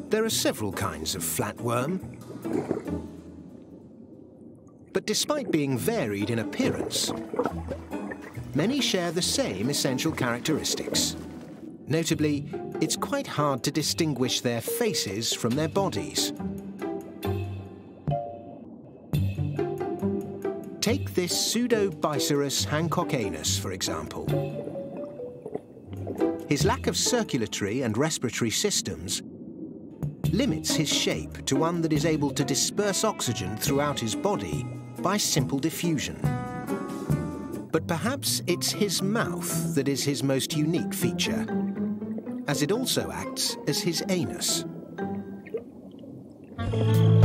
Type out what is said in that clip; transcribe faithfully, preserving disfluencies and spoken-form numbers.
There are several kinds of flatworm. But despite being varied in appearance, many share the same essential characteristics. Notably, it's quite hard to distinguish their faces from their bodies. Take this Pseudobicerus hancock-anus, for example. His lack of circulatory and respiratory systems limits his shape to one that is able to disperse oxygen throughout his body by simple diffusion. But perhaps it's his mouth that is his most unique feature, as it also acts as his anus.